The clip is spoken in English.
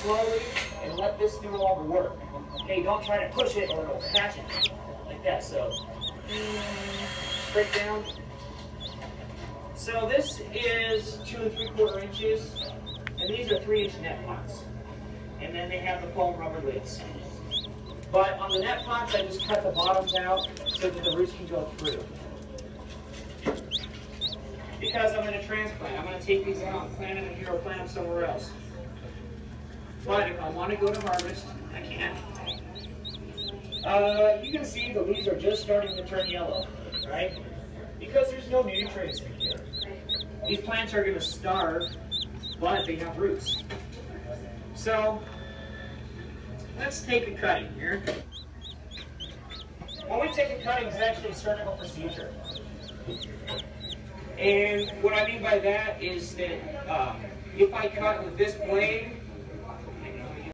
slowly and let this do all the work. Okay, don't try to push it or it'll catch it like that. So straight down. So this is 2 3/4 inches, and these are 3-inch net pots. And then they have the foam rubber lids. But on the net pots, I just cut the bottoms out so that the roots can go through. Because I'm going to transplant. I'm going to take these out and plant them in here or plant them somewhere else. But if I want to go to harvest, I can. You can see the leaves are just starting to turn yellow, right? Because there's no nutrients in here. These plants are going to starve, but they have roots. So, let's take a cutting here. When we take a cutting, it's actually a surgical procedure. And what I mean by that is that if I cut with this blade,